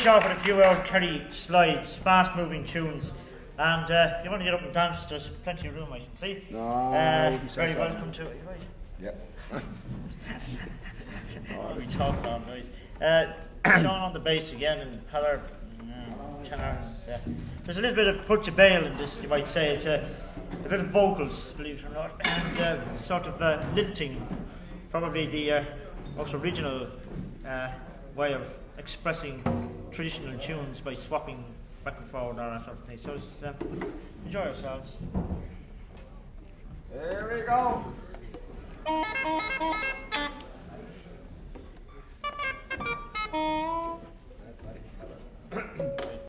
off with a few old Kerry slides, fast-moving tunes, and you want to get up and dance, there's plenty of room, I should see. No, very welcome to it, right? Yeah. We talk on, right? Sean on the bass again, and Peller, tenor. There's a little bit of Put Your Bail in this, you might say. It's a bit of vocals, believe it or not, and sort of lilting. Probably the most original way of expressing traditional tunes by swapping back and forward or that sort of thing. So enjoy yourselves. Here we go.